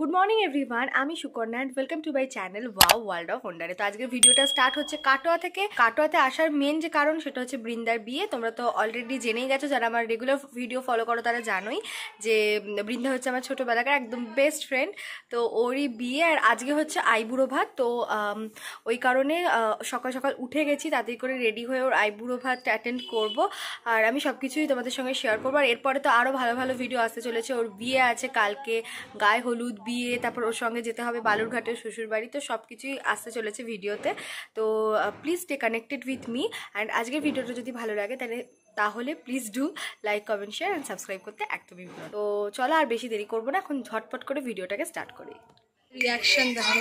Good morning everyone, আমি Sukanya and welcome to my channel wow world of ওয়ান্ডারে। তো আজকের ভিডিওটা স্টার্ট হচ্ছে কাটোয়া থেকে। কাটোয়াতে আসার মেন যে কারণ সেটা হচ্ছে বৃন্দার বিয়ে। তোমরা তো অলরেডি জেনেই গেছো, যারা আমার রেগুলার ভিডিও ফলো করো তারা জানোই যে বৃন্দা হচ্ছে আমার ছোটোবেলাকার একদম বেস্ট ফ্রেন্ড। তো ওরই বিয়ে, আর আজকে হচ্ছে আইবুড়ো ভাত। তো ওই কারণে সকাল সকাল উঠে গেছি, তাড়াতাড়ি করে রেডি হয়ে ওর আইবুড়ো ভাত অ্যাটেন্ড করব। আর আমি সব কিছুই তোমাদের সঙ্গে শেয়ার করবো। আর এরপরে তো আরও ভালো ভালো ভিডিও আসতে চলেছে। ওর বিয়ে আছে কালকে, গায়ে হলুদ, বিয়ে, তারপর ওর সঙ্গে যেতে হবে বালুরঘাটের শ্বশুরবাড়ি। তো সব কিছুই আসতে চলেছে ভিডিওতে। তো please stay connected with me. And আজকের ভিডিওটা যদি ভালো লাগে তাহলে please do like, comment, share and subscribe করতে একদমই ভুলো। তো চলো আর বেশি দেরি করবো না, এখন ঝটপট করে ভিডিওটাকে স্টার্ট করি। রিয়াকশন দেখো,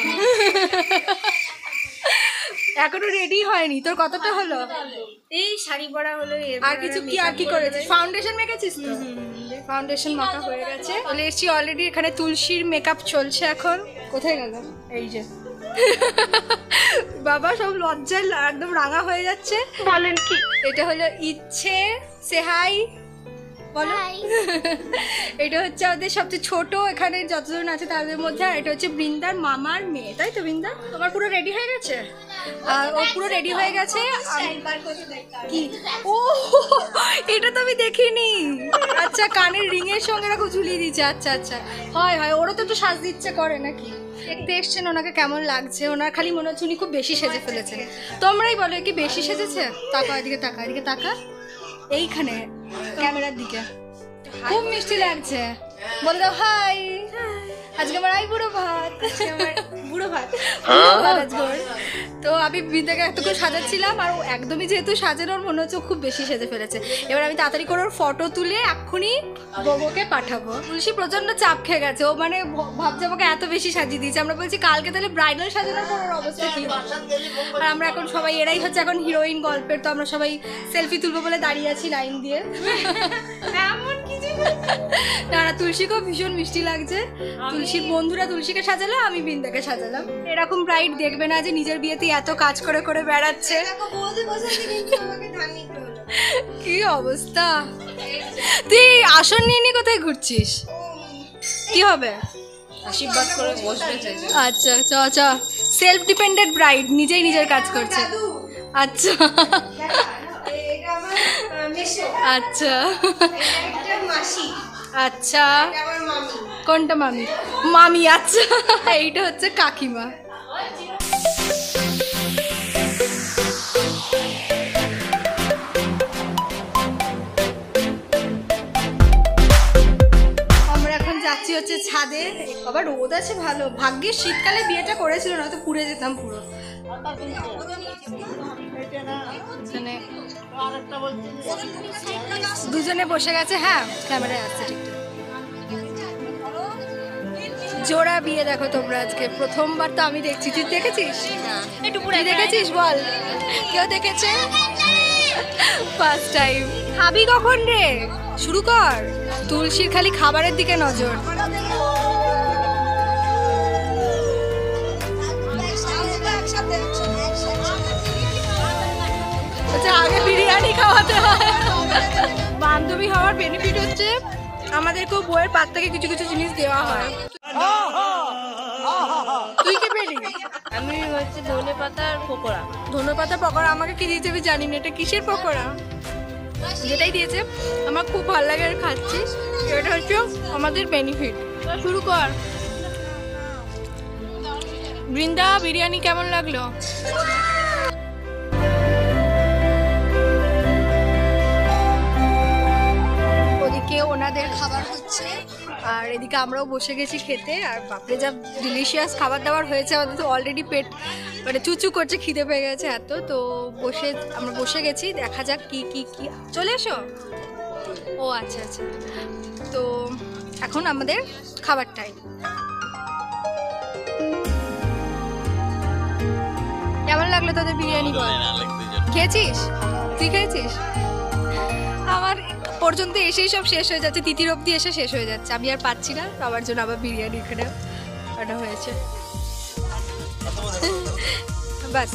এখনো রেডি হয়নি। তোর কতটা হলো? এই শাড়ি পরা হলো। আর কিছু কি আর কি করেছিস? ফাউন্ডেশন মেখেছিস তো? ফাউন্ডেশন মাখা হয়ে গেছে। চলে এসছি অলরেডি। এখানে তুলসীর মেকআপ চলছে এখন। কোথায় গেল? এই যে বাবা সব লজ্জায় একদম রাঙা হয়ে যাচ্ছে। বলেন কি? এটা হলো ইচ্ছে। সে হাই বলো। এটা হচ্ছে আমাদের সবচেয়ে ছোট এখানে যতজন আছে তাদের মধ্যে। আর এটা হচ্ছে বৃন্দার মামার মেয়ে, তাই তো? বৃন্দা তোমার পুরো রেডি হয়ে গেছে? আর ও পুরো রেডি হয়ে গেছে। কি? ও এটা তো আমি দেখিনি। আচ্ছা, কানের রিং এর সঙ্গে এরকম ঝুলিয়ে দিচ্ছে। আচ্ছা আচ্ছা, হয় হয়, ওরও তো একটু সাজ দিচ্ছে করে নাকি। দেখতে এসছেন, ওনাকে কেমন লাগছে? ওনার খালি মনে হচ্ছে উনি খুব বেশি সেজে ফেলেছেন। তোমরাই বলো, কি বেশি সেজেছে? তাকা এদিকে, তাকা এদিকে, তাকা এইখানে ক্যামেরার দিকে। খুব মিষ্টি লাগছে। বলে দাও হাই। আজকে আমার আইবুড়ো ভাত। বুড়ো ভাত আজকে। তো আমি বৃন্দাকে এতক্ষণ সাজাচ্ছিলাম, আর একদমই যেহেতু সাজানোর মনে হচ্ছে খুব বেশি সেজে ফেলেছে। এবার আমি তাড়াতাড়ি করে ওর ফটো তুলে এক্ষুনি বউকে পাঠাবো। তুলসী প্রচন্ড চাপ খেয়ে গেছে। ও মানে ভাবছে আমাকে এত বেশি সাজিয়ে দিয়েছে। আমরা বলছি কালকে তাহলে ব্রাইডাল সাজানোর পর ওর অবস্থা কি হবে। আর আমরা এখন সবাই, এরাই হচ্ছে এখন হিরোইন গল্পের। তো আমরা সবাই সেলফি তুলবো বলে দাঁড়িয়ে আছি লাইন দিয়ে। এমন কিছু না না, তুলসীকেও ভীষণ মিষ্টি লাগছে। তুলসীর বন্ধুরা তুলসীকে সাজালো, আমি বৃন্দাকে সাজালাম। এরকম ব্রাইড দেখবে না যে নিজের বিয়েতে এত কাজ করে করে বেড়াচ্ছে। কি অবস্থা! তুই আসন নিয়ে নিয়ে কোথায় ঘুরছিস? কি হবে? আশীর্বাদ করে বসবে। আচ্ছা চ চ। সেলফ ডিপেন্ডেন্ট ব্রাইড, নিজেই নিজের কাজ করছে। আচ্ছা আচ্ছা আচ্ছা, কোনটা মামি? মামি, আচ্ছা। এইটা হচ্ছে কাকিমা। আমরা এখন যাচ্ছি হচ্ছে ছাদে। আবার রোদ আছে ভালো, ভাগ্যের শীতকালে বিয়েটা করেছিল, না তো পুড়ে যেতাম পুরো। দুজনে বসে গেছে। হ্যাঁ, ক্যামেরায় আসছে ঠিকঠাক। জোড়া বিয়ে দেখো তোমরা আজকে। প্রথমবার তো আমি দেখছি। তুই দেখেছিস? একটু পুরো দেখেছিস? বল, কেউ দেখেছে? First time. খাবি কখন রে? শুরু কর। তুলসীর খালি খাবারের দিকে নজর। আগে বিরিয়ানি খাওয়াতে হয়। বান্ধবী হওয়ার বেনিফিট হচ্ছে আমাদেরকেও বইয়ের পাত থেকে কিছু কিছু জিনিস দেওয়া হয়। তুই কি পেলি? আমি হচ্ছে ধনে পাতার পকোড়া। ধনে পাতার পকোড়া আমাকে কি দিয়েছে আমি জানি না। এটা কিসের পকোড়া? যেটাই দিয়েছে আমার খুব ভালো লাগে আর খাচ্ছি। এটা হচ্ছে আমাদের বেনিফিট। শুরু কর। বৃন্দা, বিরিয়ানি কেমন লাগলো? ওদিকে ওনাদের খাবার হচ্ছে, আর এদিকে আমরাও বসে গেছি খেতে। আর বাপরে যা ডিলিশিয়াস খাবার দাবার হয়েছে। আমাদের তো অলরেডি পেট মানে চুচু করছে, খিদে পেয়ে গেছে এত। তো আমরা বসে গেছি, দেখা যাক কি কি কি। চলে এসো। ও আচ্ছা আচ্ছা। তো এখন আমাদের খাবার টাইম। কেমন লাগলো তোদের বিরিয়ানি? খেয়েছিস? তুই খেয়েছিস? আমার পর্যন্ত এসেই সব শেষ হয়ে যাচ্ছে, তিতির অবধি এসে শেষ হয়ে যাচ্ছে। আমি আর পাচ্ছি না, আমার জন্য আবার বিরিয়ানি এখানে অর্ডার হয়েছে। বাস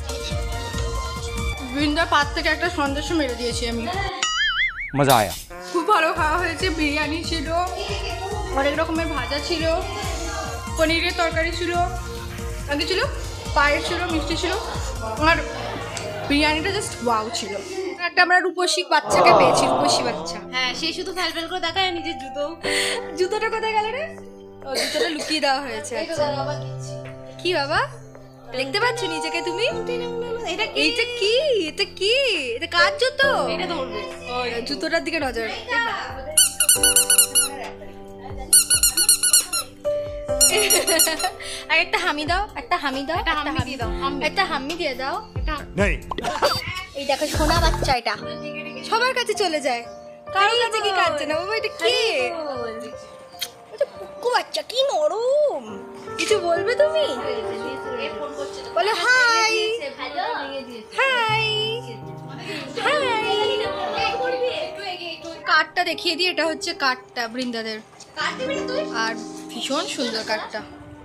বৃন্দার পাত থেকে একটা সন্দেশ মেরে দিয়েছি আমি। मजा आया। খুব ভালো খাওয়া হয়েছে। বিরিয়ানি ছিল, অনেক রকমের ভাজা ছিল, পনিরের তরকারি ছিল, আগে ছিল পায়েস ছিল, মিষ্টি ছিল, আর বিরিয়ানিটা জাস্ট ওয়াও ছিল। একটা আমরা রূপসী বাচ্চাকে পেয়েছি, রূপসী বাচ্চা। হ্যাঁ, সেই শুধু ফ্যালফেল করে দেখায় নিজের জুতোটা কোথায় গেল রে? ও, জুতোটা লুকিয়ে দেওয়া হয়েছে। কি বাবা, দেখতে পাচ্ছ নিজেকে তুমি? এটা কি? এটা কি? এটা কার জুতো? এটা ধরবে। জুতোটার দিকে নজর। আর একটা হামি দাও, একটা হামি দাও, একটা হামি দিয়ে দাও। এই দেখো সোনা বাচ্চা, এটা সবার কাছে চলে যায়, কারোর কাছে কি কাছে না বাবা। এটা কি? এটা পুকু বাচ্চা, কি নরম। কিছু বলবে তুমি? বলে হাই হাই হাই। কার্ডটা দেখিয়ে দিই, এটা হচ্ছে কার্ডটা বৃন্দাদের, আর ভীষণ সুন্দর কার্ডটা।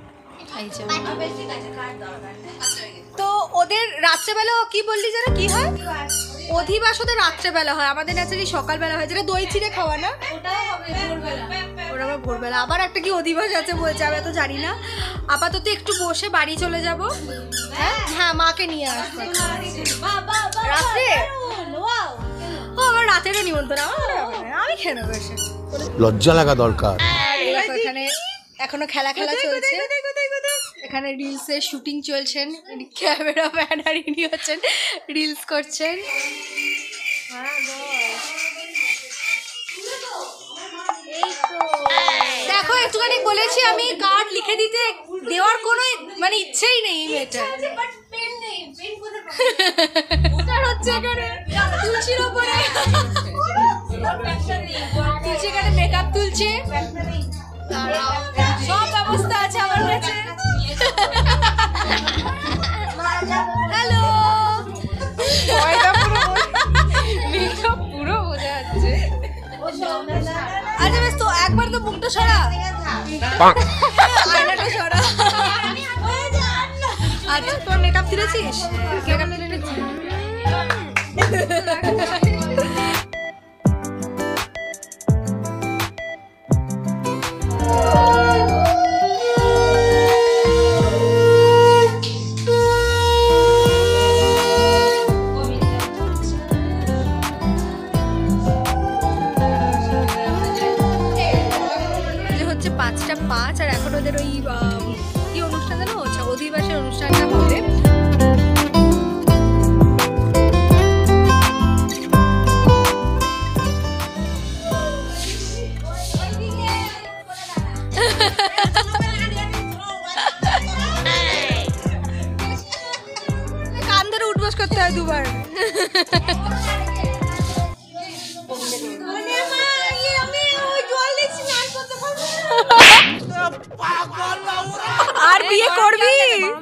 তো ওদের রাত্রেবেলা কি বললি যেন কি হয়? অধিবাস ওদের রাত্রেবেলা হয়, আমাদের ন্যাচারালি সকালবেলা হয়, যেটা দই চিড়ে খাওয়া না, ওরা আবার ভোরবেলা। আবার একটা কি অধিবাস আছে বলছে, আমি তো জানি না। আপাতত একটু বসে বাড়ি চলে যাব। হ্যাঁ, মাকে নিয়ে আসবো রাত্রে। ও আমার রাতেরও নিমন্ত্রণ, আমি খেয়ে নেবো এসে। লজ্জা লাগা দরকার। এখানে এখনো খেলা চলছে, এখানে রিলসের শুটিং চলছেন, ক্যামেরা ম্যান আর ইনি হচ্ছেন রিলস করছেন। দেখো একটুখানি বলেছি আমি, কার্ড লিখে দিতে দেওয়ার কোনো মানে ইচ্ছেই নেই এই মেয়েটার। হচ্ছে এখানে তুলসির ওপরে, তুলসি এখানে মেকআপ তুলছে, সব ব্যবস্থা আছে আমার কাছে। হ্যালো, পুরো বোঝা যাচ্ছে। আচ্ছা বেশ, তো একবার তো মুখটা সরা, আয়নাটা সরা। আচ্ছা তোর মেকআপ তুলেছিস? মেকআপ তুলে নিচ্ছিস? হচ্ছে 5:05, আর এখন ওদের ওই কি অনুষ্ঠান জানো, হচ্ছে অধিবাসের অনুষ্ঠানটা হবে। কান ধরে উঠবস করতে হয় দুবার। আর বিয়ে করবি?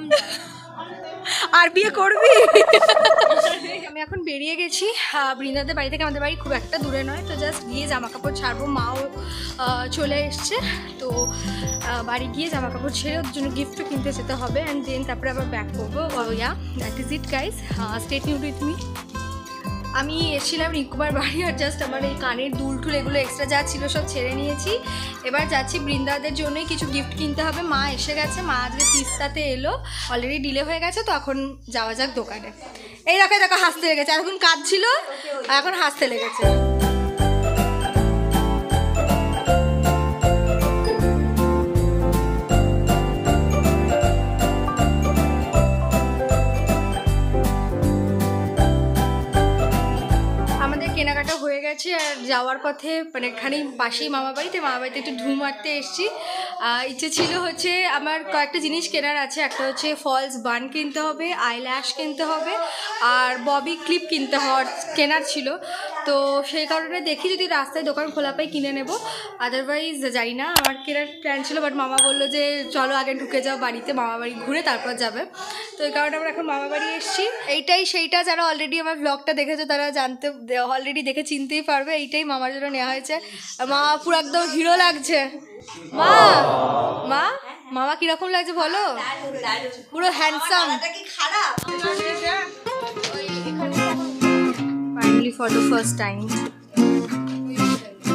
আর বিয়ে করবি? আমি এখন বেরিয়ে গেছি বৃন্দাদের বাড়ি থেকে। আমাদের বাড়ি খুব একটা দূরে নয়, তো জাস্ট গিয়ে জামা কাপড় ছাড়বো। মাও চলে এসছে, তো বাড়ি গিয়ে জামা কাপড় ছেড়ে ওর জন্য গিফটও কিনতে যেতে হবে, অ্যান্ড দেন তারপরে আবার ব্যাক করবো। Yeah, that is it guys, stay tuned with me. আমি এসেছিলাম রিঙ্কুমার বাড়ি, আর জাস্ট আমার এই কানের দুল টুল এগুলো এক্সট্রা যা ছিল সব ছেড়ে নিয়েছি। এবার যাচ্ছি বৃন্দাদের জন্যই কিছু গিফট কিনতে হবে। মা এসে গেছে, মা আজকে তিস্তাতে এলো, অলরেডি ডিলে হয়ে গেছে, তো এখন যাওয়া যাক দোকানে। এই দেখো হাসতে লেগেছে, এখন কাজ ছিল আর এখন হাসতে লেগেছে। কেনাকাটা হয়ে গেছে, আর যাওয়ার পথে মানে এখানেই পাশেই মামা বাড়িতে একটু ঢু মারতে এসেছি। ইচ্ছে ছিল হচ্ছে আমার কয়েকটা জিনিস কেনার আছে। একটা হচ্ছে ফলস বান কিনতে হবে, আইল্যাশ কিনতে হবে, আর ববি ক্লিপ কেনার ছিল। তো সেই কারণে দেখি যদি রাস্তায় দোকান খোলা পাই কিনে নেব, আদারওয়াইজ জানি না। আমার কেনার প্ল্যান ছিল, বাট মামা বললো যে চলো আগে ঢুকে যাও বাড়িতে, মামা বাড়ি ঘুরে তারপর যাবে। তো এই কারণে আমরা এখন মামা বাড়ি এসেছি। এইটাই সেইটা, যারা অলরেডি আমার ব্লগটা দেখেছো তারা অলরেডি দেখে চিনতেই পারবে। এইটাই মামার জন্য নেওয়া হয়েছে। মা পুরো একদম হিরো লাগছে। মামা কিরকম লাগছে বলো? পুরো handsome. Finally for the first time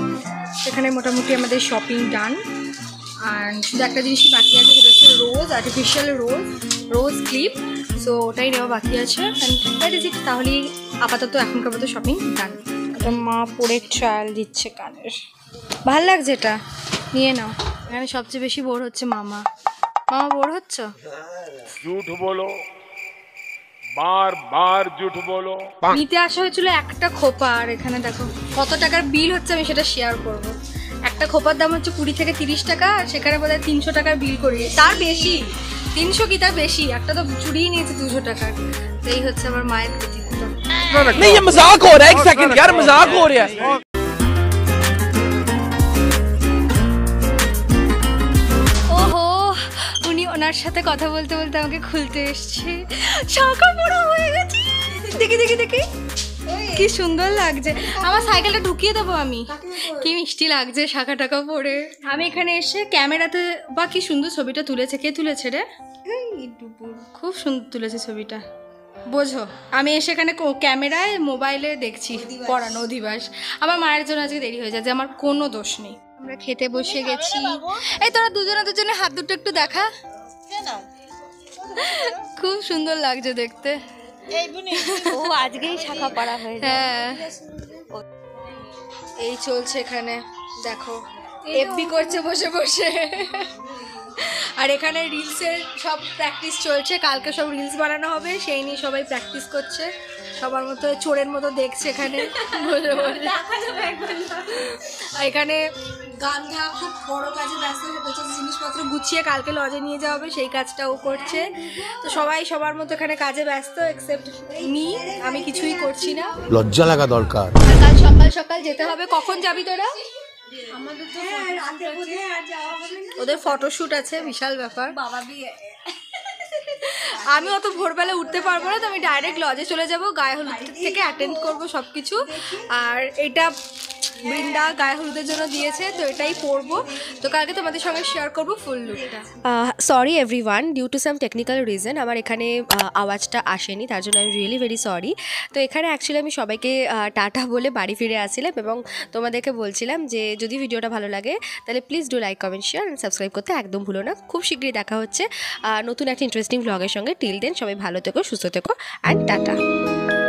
এখানে মোটামুটি আমাদের শপিং ডান। আর শুধু একটা জিনিসই বাকি আছে, সেটা হচ্ছে rose, artificial rose clip. So ওটাই নেওয়া বাকি আছে। That is it. তাহলেই আপাতত এখনকার মতো শপিং ডান। এটা মা পরে ট্রায়াল দিচ্ছে কানের। ভাল লাগছে, এটা নিয়ে নাও। এখানে সবচেয়ে বেশি বোর হচ্ছে মামা। মামা বোর হচ্ছ? झूठ बोलो, बार बार झूठ बोलो। নিতে আসা হয়েছিল একটা খোপা, আর এখানে দেখো কত টাকার বিল হচ্ছে, আমি সেটা শেয়ার করব। একটা খোপার দাম হচ্ছে 20 থেকে 30 টাকা, আর সেখানে বোধহয় 300 টাকার বিল করিয়ে, তার বেশি। 300 কি তার বেশি, একটা তো চুরিয়ে নিয়েছে 200 টাকার। তো এই হচ্ছে আমার মায়ের কৃতিত্ব। नहीं ये मजाक हो रहा है, एक सेकंड यार मजाक हो रहा है। ওহো, উনি ওনার সাথে কথা বলতে বলতে আমাকে খুলতে এসছে। শাখা বড় হয়ে গেছে, দেখি দেখি দেখি কি সুন্দর লাগছে। আমার সাইকেলটা ঢুকিয়ে দেবো আমি। কি মিষ্টি লাগছে শাখা টাকা পরে। আমি এখানে এসে ক্যামেরাতে বা কি সুন্দর ছবিটা তুলেছে। কে তুলেছে রে? খুব সুন্দর তুলেছে ছবিটা, বোঝো। আমি এসে এখানে ক্যামেরায় মোবাইলে দেখছি পড়ানো অধিবাস। আমার মায়ের জন্য আজকে দেরি হয়ে যায়, যে আমার কোনো দোষ নেই। আমরা খেতে বসে গেছি। এই তোরা দুজনে হাত দুটো একটু দেখা, খুব সুন্দর লাগছে দেখতে। ও আজকেই শাখা পড়া হয়েছে। হ্যাঁ, এই চলছে এখানে, দেখো এফবি করছে বসে বসে। আর এখানে রিলসের সব প্র্যাকটিস চলছে, কালকে সব রিলস বানানো হবে, সেই নিয়ে সবাই প্র্যাকটিস করছে। সবার মতো চোরের মতো দেখছে এখানে বসে বসে। আর এখানে গান্ধা খুব বড় কাজে ব্যস্ত, জিনিসপত্র গুছিয়ে কালকে লজে নিয়ে যাওয়া হবে, সেই কাজটা ও করছে। তো সবাই সবার মতো এখানে কাজে ব্যস্ত, এক্সেপ্ট মি, আমি কিছুই করছি না। লজ্জা লাগা দরকার। কাল সকাল সকাল যেতে হবে। কখন যাবি তোরা? ওদের ফটোশুট আছে, বিশাল ব্যাপার। আমি অত ভোরবেলা উঠতে পারবো না, তো আমি ডাইরেক্ট লজে চলে যাব, গায়ে হলুদ থেকে অ্যাটেন্ড করবো সব কিছু। আর এটা বৃন্দা গায়ে হলুদের জন্য দিয়েছে, তো এটাই পরবো। তো কালকে তোমাদের সঙ্গে শেয়ার করবো ফুল লুকটা। Sorry everyone, due to some technical reason আমার এখানে আওয়াজটা আসেনি, তার জন্য আমি রিয়েলি ভেরি সরি। তো এখানে অ্যাকচুয়ালি আমি সবাইকে টাটা বলে বাড়ি ফিরে আসছিলাম, এবং তোমাদেরকে বলছিলাম যে যদি ভিডিওটা ভালো লাগে তাহলে please do like, comment, share and subscribe করতে একদম ভুলো না। খুব শীঘ্রই দেখা হচ্ছে নতুন একটা ইন্টারেস্টিং ব্লগের সঙ্গে। টিল দেন সবাই ভালো থেকো, সুস্থ থেকো, অ্যান্ড টাটা।